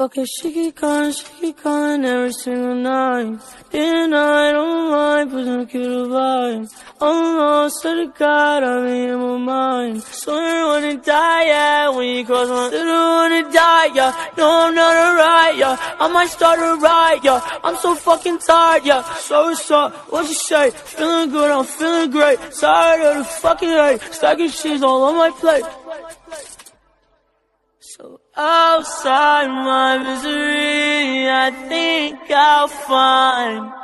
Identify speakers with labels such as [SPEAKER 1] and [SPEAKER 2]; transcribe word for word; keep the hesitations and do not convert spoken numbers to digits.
[SPEAKER 1] Okay, she keep calling, she keep calling every single night. And I don't mind putting a cute vibe. Oh no, swear to God, I'm in my mind. So you wanna die, yeah, when you cross my little wanna die, yeah. No, I'm not alright, yeah. I might start a riot, yeah. I'm so fucking tired, yeah. So what's up, what you say? Feeling good, I'm feeling great. Tired of the fucking hate. Stacking cheese all on my plate. So outside my misery, I think I'll find